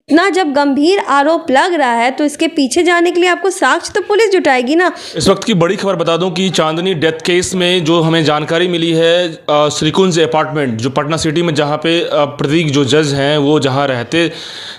इतना जब गंभीर आरोप लग रहा है तो इसके पीछे जाने के लिए आपको साक्ष्य तो पुलिस जुटाएगी ना। इस वक्त की बड़ी खबर बता दूं कि चांदनी डेथ केस में जो हमें जानकारी मिली है, श्रीकुंज अपार्टमेंट जो पटना सिटी में, जहां पे प्रतीक जो जज हैं वो जहां रहते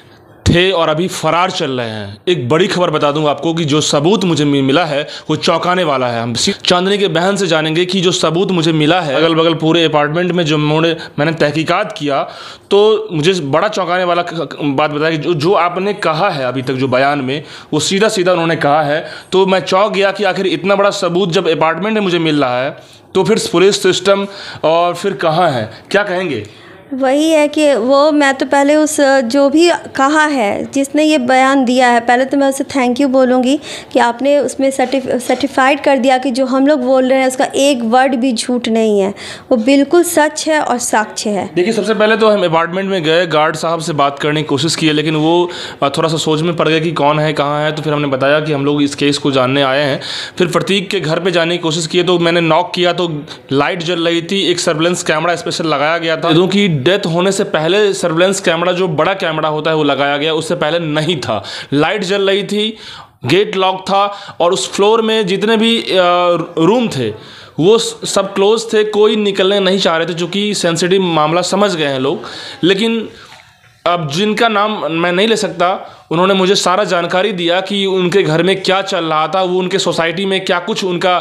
थे और अभी फरार चल रहे हैं। एक बड़ी खबर बता दूं आपको कि जो सबूत मुझे मिला है वो चौंकाने वाला है। हम चांदनी के बहन से जानेंगे कि जो सबूत मुझे मिला है अगल बगल पूरे अपार्टमेंट में, जो मैंने तहकीकात किया तो मुझे बड़ा चौंकाने वाला बात बताया कि जो आपने कहा है अभी तक जो बयान में, वो सीधा सीधा उन्होंने कहा है। तो मैं चौंक गया कि आखिर इतना बड़ा सबूत जब अपार्टमेंट में मुझे मिल रहा है तो फिर पुलिस सिस्टम और फिर कहाँ है, क्या कहेंगे? वही है कि वो मैं तो पहले उस जो भी कहा है, जिसने ये बयान दिया है, पहले तो मैं उसे थैंक यू बोलूँगी कि आपने उसमें सर्टिफाइड कर दिया कि जो हम लोग बोल रहे हैं उसका एक वर्ड भी झूठ नहीं है, वो बिल्कुल सच है और साक्ष्य है। देखिए, सबसे पहले तो हम अपार्टमेंट में गए, गार्ड साहब से बात करने की कोशिश की है, लेकिन वो थोड़ा सा सोच में पड़ गए कि कौन है कहाँ है। तो फिर हमने बताया कि हम लोग इस केस को जानने आए हैं। फिर प्रतीक के घर पर जाने की कोशिश की तो मैंने नॉक किया तो लाइट जल रही थी, एक सर्विलेंस कैमरा स्पेशल लगाया गया था क्योंकि डेथ होने से पहले सर्विलेंस कैमरा जो बड़ा कैमरा होता है वो लगाया गया, उससे पहले नहीं था। लाइट जल रही थी, गेट लॉक था और उस फ्लोर में जितने भी रूम थे वो सब क्लोज थे, कोई निकलने नहीं चाह रहे थे, चूँकि सेंसिटिव मामला समझ गए हैं लोग। लेकिन अब जिनका नाम मैं नहीं ले सकता, उन्होंने मुझे सारा जानकारी दिया कि उनके घर में क्या चल रहा था, वो उनके सोसाइटी में क्या कुछ उनका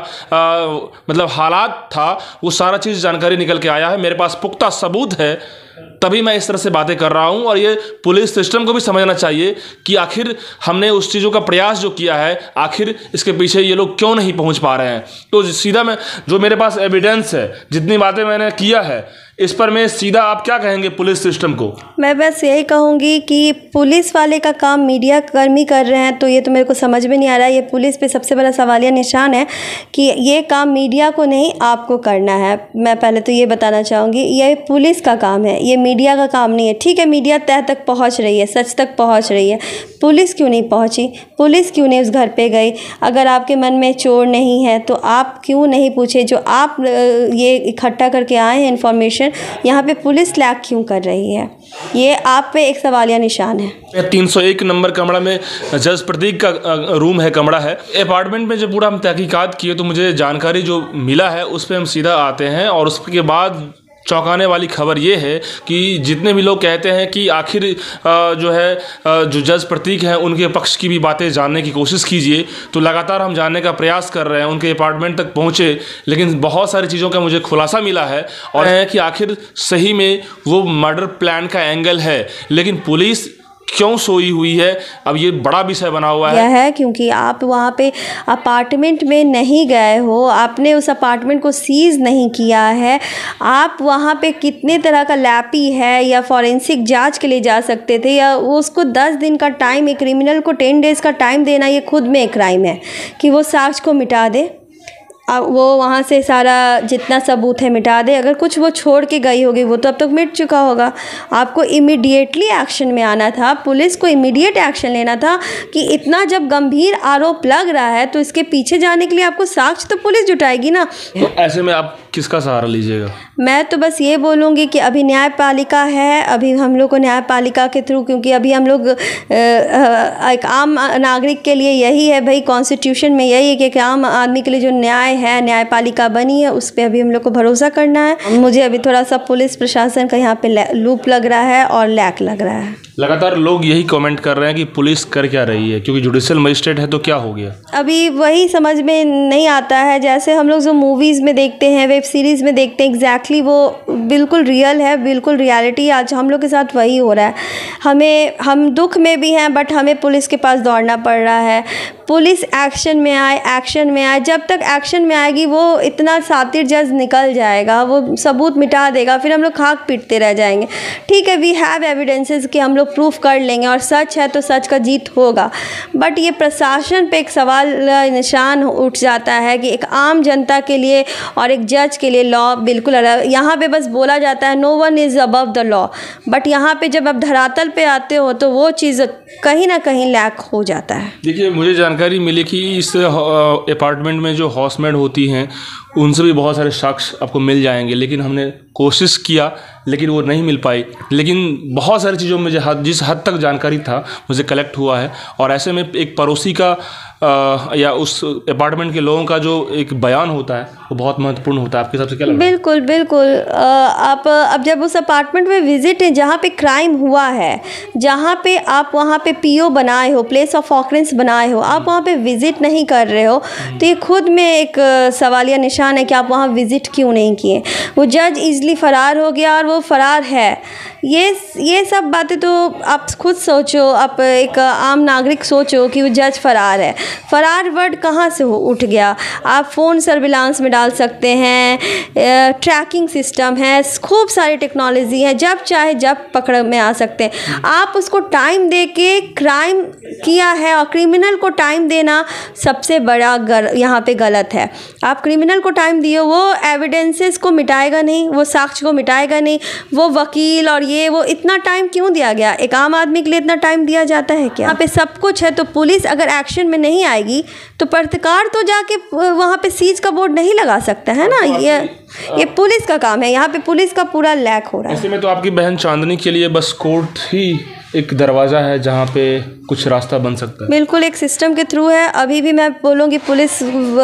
मतलब हालात था, वो सारा चीज़ जानकारी निकल के आया है। मेरे पास पुख्ता सबूत है, तभी मैं इस तरह से बातें कर रहा हूं। और ये पुलिस सिस्टम को भी समझना चाहिए कि आखिर हमने उस चीज़ों का प्रयास जो किया है, आखिर इसके पीछे ये लोग क्यों नहीं पहुंच पा रहे हैं। तो सीधा मैं जो मेरे पास एविडेंस है, जितनी बातें मैंने किया है, इस पर मैं सीधा आप क्या कहेंगे पुलिस सिस्टम को? मैं बस यही कहूँगी कि पुलिस वाले का काम मीडिया कर्मी कर रहे हैं, तो ये तो मेरे को समझ में नहीं आ रहा है। ये पुलिस पे सबसे बड़ा सवालिया निशान है कि ये काम मीडिया को नहीं आपको करना है। मैं पहले तो ये बताना चाहूँगी, ये पुलिस का काम है, ये मीडिया का काम नहीं है। ठीक है, मीडिया तह तक पहुँच रही है, सच तक पहुँच रही है, पुलिस क्यों नहीं पहुँची? पुलिस क्यों नहीं उस घर पे गई? अगर आपके मन में चोर नहीं है तो आप क्यों नहीं पूछे? जो आप ये इकट्ठा करके आए हैं इन्फॉर्मेशन, यहाँ पे पुलिस लैग क्यों कर रही है? ये आप पे एक सवालिया निशान है। 301 नंबर कमरा में जज प्रतीक का रूम है, कमरा है। अपार्टमेंट में जब पूरा हम तहकीकात किए तो मुझे जानकारी जो मिला है उस पर हम सीधा आते हैं। और उसके बाद चौंकाने वाली खबर ये है कि जितने भी लोग कहते हैं कि आखिर जो है जो जज प्रतीक हैं उनके पक्ष की भी बातें जानने की कोशिश कीजिए, तो लगातार हम जानने का प्रयास कर रहे हैं, उनके अपार्टमेंट तक पहुँचे, लेकिन बहुत सारी चीज़ों का मुझे खुलासा मिला है और है कि आखिर सही में वो मर्डर प्लान का एंगल है, लेकिन पुलिस क्यों सोई हुई है, अब ये बड़ा विषय बना हुआ है क्योंकि आप वहाँ पे अपार्टमेंट में नहीं गए हो, आपने उस अपार्टमेंट को सीज नहीं किया है। आप वहाँ पे कितने तरह का लैपी है या फॉरेंसिक जांच के लिए जा सकते थे, या उसको 10 दिन का टाइम, एक क्रिमिनल को 10 डेज़ का टाइम देना ये खुद में एक क्राइम है कि वो साक्ष्य को मिटा दे, वो वहाँ से सारा जितना सबूत है मिटा दे। अगर कुछ वो छोड़ के गई होगी वो तो अब तक मिट चुका होगा। आपको इमीडिएटली एक्शन में आना था, पुलिस को इमीडिएट एक्शन लेना था कि इतना जब गंभीर आरोप लग रहा है तो इसके पीछे जाने के लिए आपको साक्ष्य तो पुलिस जुटाएगी ना। तो ऐसे में आप किसका सहारा लीजिएगा? मैं तो बस ये बोलूँगी कि अभी न्यायपालिका है, अभी हम लोग को न्यायपालिका के थ्रू, क्योंकि अभी हम लोग एक आम नागरिक के लिए यही है भाई, कॉन्स्टिट्यूशन में यही है कि एक आम आदमी के लिए जो न्याय है, न्यायपालिका बनी है, उस पर अभी हम लोग को भरोसा करना है। मुझे अभी थोड़ा सा पुलिस प्रशासन का यहाँ पे लूप लग रहा है और लैक लग रहा है। लगातार लोग यही कमेंट कर रहे हैं कि पुलिस कर क्या रही है, क्योंकि जुडिशियल मजिस्ट्रेट है तो क्या हो गया? अभी वही समझ में नहीं आता है। जैसे हम लोग जो मूवीज़ में देखते हैं, वेब सीरीज़ में देखते हैं, एग्जैक्टली वो बिल्कुल रियल है, बिल्कुल रियलिटी आज हम लोग के साथ वही हो रहा है। हम दुख में भी हैं, बट हमें पुलिस के पास दौड़ना पड़ रहा है। पुलिस एक्शन में आए, जब तक एक्शन में आएगी वो इतना सातिर जज निकल जाएगा, वो सबूत मिटा देगा, फिर हम लोग खाक पीटते रह जाएंगे। ठीक है, वी हैव एविडेंसेस कि हम लोग प्रूफ कर लेंगे और सच है तो सच का जीत होगा, बट ये प्रशासन पे एक सवाल निशान उठ जाता है कि एक आम जनता के लिए और एक जज के लिए लॉ बिल्कुल अलग। यहाँ पे बस बोला जाता है no one is above the law, but यहाँ पे जब आप धरातल पे आते हो तो वो चीज़ कहीं ना कहीं लैक हो जाता है। देखिए, मुझे जानकारी मिली कि इस अपार्टमेंट में जो हाउसमेट होती हैं उनसे भी बहुत सारे शख्स आपको मिल जाएंगे, लेकिन हमने कोशिश किया लेकिन वो नहीं मिल पाई। लेकिन बहुत सारी चीज़ों में जिस हद तक जानकारी था मुझे कलेक्ट हुआ है, और ऐसे में एक पड़ोसी का या उस अपार्टमेंट के लोगों का जो एक बयान होता है वो बहुत महत्वपूर्ण होता है। आपके हिसाब से क्या लगता है? बिल्कुल बिल्कुल। आप अब जब उस अपार्टमेंट में विजिट है जहाँ पे क्राइम हुआ है, जहाँ पे आप वहाँ पे पीओ बनाए हो, प्लेस ऑफ ऑकरेंस बनाए हो, आप वहाँ पे विजिट नहीं कर रहे हो, तो ये खुद में एक सवालिया निशान है कि आप वहाँ विजिट क्यों नहीं किए। वो जज इजली फ़रार हो गया और वो फ़रार है। ये सब बातें तो आप खुद सोचो, आप एक आम नागरिक सोचो कि वो जज फ़रार है। फ़रार वर्ड कहाँ से उठ गया? आप फ़ोन सर्विलांस में डाल सकते हैं, ट्रैकिंग सिस्टम है, खूब सारी टेक्नोलॉजी है, जब चाहे जब पकड़ में आ सकते हैं। आप उसको टाइम दे के क्राइम किया है, और क्रिमिनल को टाइम देना सबसे बड़ा यहाँ पे गलत है। आप क्रिमिनल को टाइम दिए, वो एविडेंसेस को मिटाएगा नहीं, वो साक्ष्य को मिटाएगा नहीं, वो वकील और वो इतना टाइम क्यों दिया गया? एक आम आदमी के लिए इतना टाइम दिया जाता है क्या? यहाँ पे सब कुछ है, तो पुलिस अगर एक्शन में नहीं आएगी तो पत्रकार तो जाके वहाँ पे सीज का बोर्ड नहीं लगा सकता है ना। ये पुलिस का काम है, यहाँ पे पुलिस का पूरा लैक हो रहा है। ऐसे में तो आपकी बहन चांदनी के लिए बस कोर्ट ही एक दरवाज़ा है जहाँ पे कुछ रास्ता बन सकता है। बिल्कुल, एक सिस्टम के थ्रू है। अभी भी मैं बोलूँगी पुलिस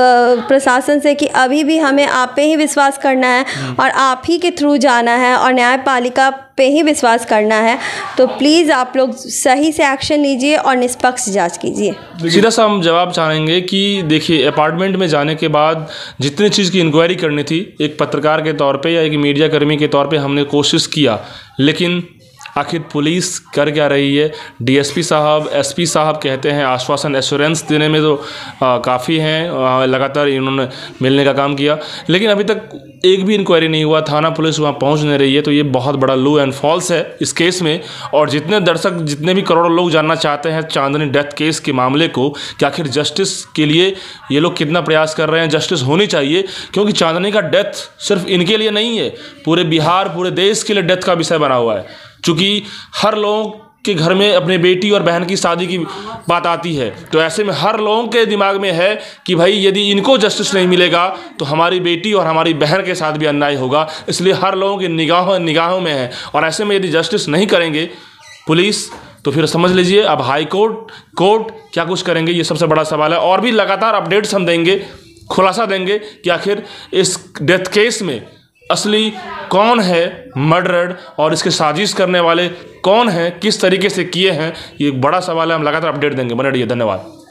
प्रशासन से कि अभी भी हमें आप पे ही विश्वास करना है और आप ही के थ्रू जाना है और न्यायपालिका पे ही विश्वास करना है। तो प्लीज़ आप लोग सही से एक्शन लीजिए और निष्पक्ष जांच कीजिए। सीधा सा हम जवाब चाहेंगे कि देखिए, अपार्टमेंट में जाने के बाद जितनी चीज़ की इंक्वायरी करनी थी, एक पत्रकार के तौर पे या एक मीडिया कर्मी के तौर पे हमने कोशिश किया, लेकिन आखिर पुलिस कर क्या रही है? डीएसपी साहब, एसपी साहब कहते हैं आश्वासन, एश्योरेंस देने में तो काफ़ी हैं, लगातार इन्होंने मिलने का काम किया, लेकिन अभी तक एक भी इंक्वायरी नहीं हुआ, थाना पुलिस वहाँ पहुँच नहीं रही है। तो ये बहुत बड़ा लो एंड फॉल्स है इस केस में। और जितने दर्शक, जितने भी करोड़ों लोग जानना चाहते हैं चांदनी डेथ केस के मामले को, कि आखिर जस्टिस के लिए ये लोग कितना प्रयास कर रहे हैं, जस्टिस होनी चाहिए, क्योंकि चांदनी का डेथ सिर्फ इनके लिए नहीं है, पूरे बिहार, पूरे देश के लिए डेथ का विषय बना हुआ है। चूँकि हर लोगों के घर में अपने बेटी और बहन की शादी की बात आती है, तो ऐसे में हर लोगों के दिमाग में है कि भाई यदि इनको जस्टिस नहीं मिलेगा तो हमारी बेटी और हमारी बहन के साथ भी अन्याय होगा। इसलिए हर लोगों की निगाहों में है, और ऐसे में यदि जस्टिस नहीं करेंगे पुलिस, तो फिर समझ लीजिए अब हाई कोर्ट क्या कुछ करेंगे, ये सबसे बड़ा सवाल है। और भी लगातार अपडेट्स हम देंगे, खुलासा देंगे कि आखिर इस डेथ केस में असली कौन है मर्डरर, और इसके साजिश करने वाले कौन हैं, किस तरीके से किए हैं, ये एक बड़ा सवाल है। हम लगातार अपडेट देंगे। बने रहिए, धन्यवाद।